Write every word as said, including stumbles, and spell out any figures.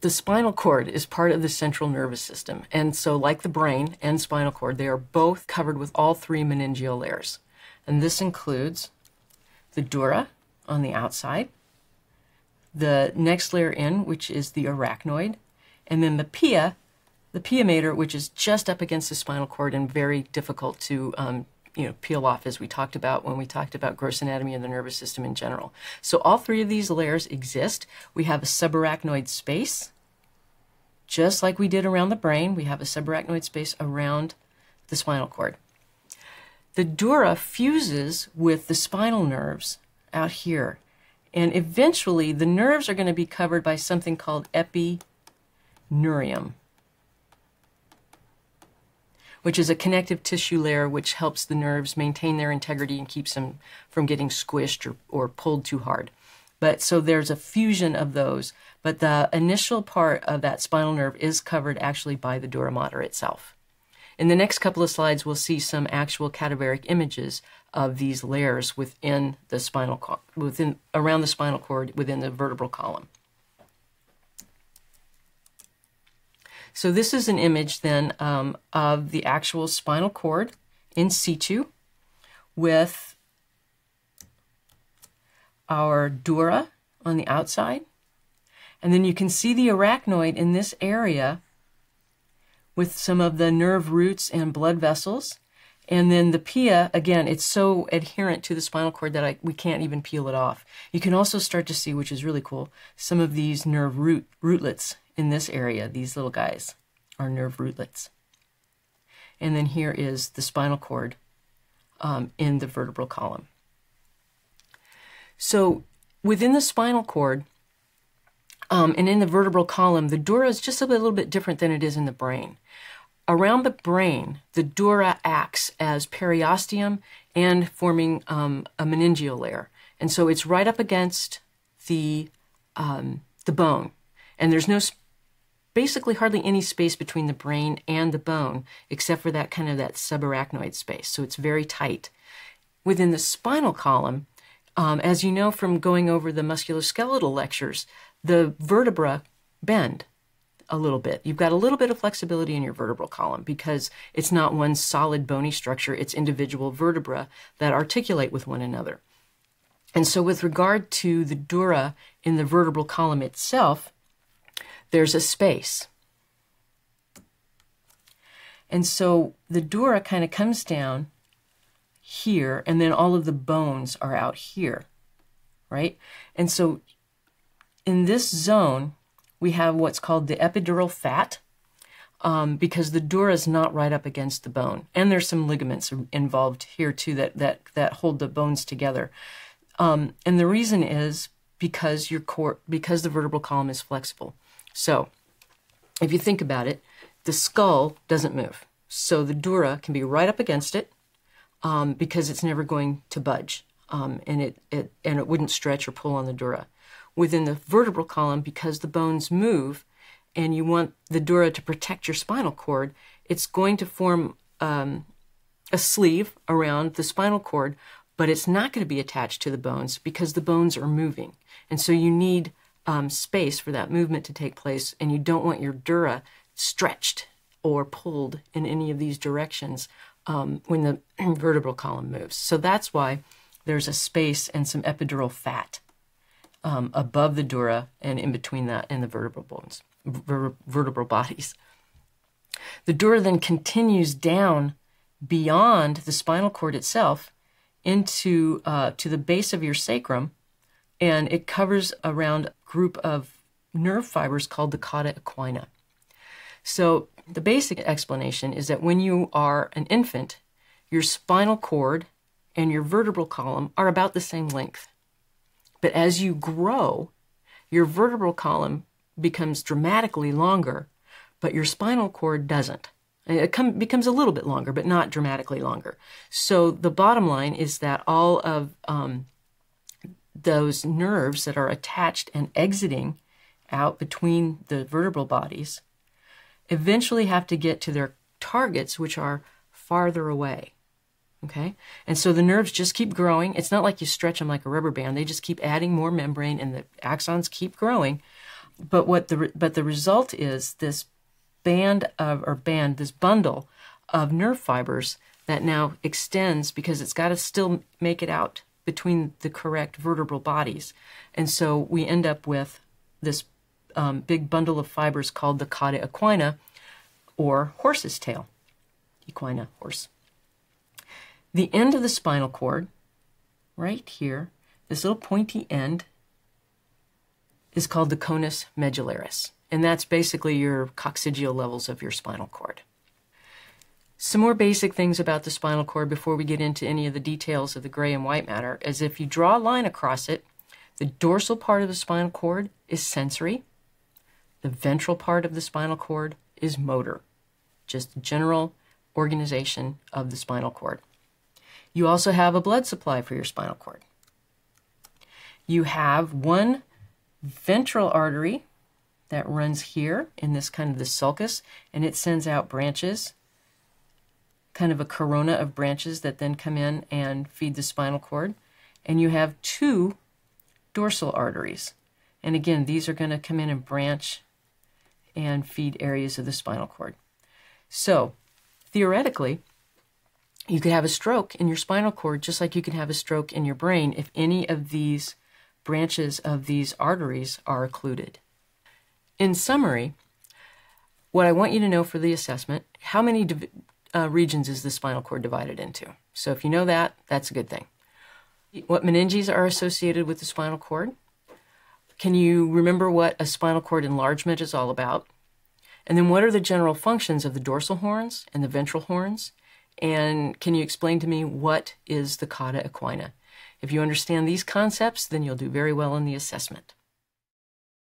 The spinal cord is part of the central nervous system, and so like the brain and spinal cord, they are both covered with all three meningeal layers. And this includes the dura on the outside, the next layer in, which is the arachnoid, and then the pia, the pia mater, which is just up against the spinal cord and very difficult to um, you know, peel off, as we talked about when we talked about gross anatomy and the nervous system in general. So all three of these layers exist. We have a subarachnoid space, just like we did around the brain. We have a subarachnoid space around the spinal cord. The dura fuses with the spinal nerves out here, and eventually the nerves are going to be covered by something called epineurium, which is a connective tissue layer which helps the nerves maintain their integrity and keeps them from getting squished or, or pulled too hard. But so there's a fusion of those, but the initial part of that spinal nerve is covered actually by the dura mater itself. In the next couple of slides, we'll see some actual cadaveric images of these layers within the spinal cord, within around the spinal cord, within the vertebral column. So this is an image then um, of the actual spinal cord in situ with our dura on the outside. And then you can see the arachnoid in this area with some of the nerve roots and blood vessels. And then the pia, again, it's so adherent to the spinal cord that I, we can't even peel it off. You can also start to see, which is really cool, some of these nerve root rootlets in this area. These little guys are nerve rootlets. And then here is the spinal cord um, in the vertebral column. So within the spinal cord um, and in the vertebral column, the dura is just a little bit different than it is in the brain. Around the brain, the dura acts as periosteum and forming um, a meningeal layer. And so it's right up against the, um, the bone. And there's no, basically hardly any space between the brain and the bone, except for that kind of that subarachnoid space. So it's very tight. Within the spinal column, um, as you know from going over the musculoskeletal lectures, the vertebra bend a little bit. You've got a little bit of flexibility in your vertebral column because it's not one solid bony structure, it's individual vertebra that articulate with one another. And so with regard to the dura in the vertebral column itself, there's a space. And so the dura kind of comes down here, and then all of the bones are out here, right? And so in this zone, we have what's called the epidural fat, um, because the dura is not right up against the bone. And there's some ligaments involved here too that, that, that hold the bones together. Um, and the reason is because your core, because the vertebral column is flexible. So if you think about it, the skull doesn't move. So the dura can be right up against it um, because it's never going to budge, um, and, it, it, and it wouldn't stretch or pull on the dura. Within the vertebral column, because the bones move and you want the dura to protect your spinal cord, it's going to form um, a sleeve around the spinal cord, but it's not going to be attached to the bones because the bones are moving. And so you need um, space for that movement to take place, and you don't want your dura stretched or pulled in any of these directions um, when the vertebral column moves. So that's why there's a space and some epidural fat Um, above the dura and in between that and the vertebral bones, ver vertebral bodies. The dura then continues down beyond the spinal cord itself into uh, to the base of your sacrum, and it covers around a group of nerve fibers called the cauda equina. So the basic explanation is that when you are an infant, your spinal cord and your vertebral column are about the same length. But as you grow, your vertebral column becomes dramatically longer, but your spinal cord doesn't. And it come, becomes a little bit longer, but not dramatically longer. So the bottom line is that all of um, those nerves that are attached and exiting out between the vertebral bodies eventually have to get to their targets, which are farther away. Okay, and so the nerves just keep growing. It's not like you stretch them like a rubber band. They just keep adding more membrane, and the axons keep growing But what the but the result is this band of or band this bundle of nerve fibers that now extends because it's got to still make it out between the correct vertebral bodies, and so we end up with this um, big bundle of fibers called the cauda equina, or horse's tail. Equina, horse. The end of the spinal cord, right here, this little pointy end, is called the conus medullaris, and that's basically your coccygeal levels of your spinal cord. Some more basic things about the spinal cord before we get into any of the details of the gray and white matter is if you draw a line across it, the dorsal part of the spinal cord is sensory, the ventral part of the spinal cord is motor, just general organization of the spinal cord. You also have a blood supply for your spinal cord. You have one ventral artery that runs here in this kind of the sulcus, and it sends out branches, kind of a corona of branches that then come in and feed the spinal cord. And you have two dorsal arteries. And again, these are going to come in and branch and feed areas of the spinal cord. So, theoretically, you could have a stroke in your spinal cord just like you can have a stroke in your brain if any of these branches of these arteries are occluded. In summary, what I want you to know for the assessment, how many uh, regions is the spinal cord divided into? So if you know that, that's a good thing. What meninges are associated with the spinal cord? Can you remember what a spinal cord enlargement is all about? And then what are the general functions of the dorsal horns and the ventral horns? And can you explain to me what is the cauda equina? If you understand these concepts, then you'll do very well in the assessment.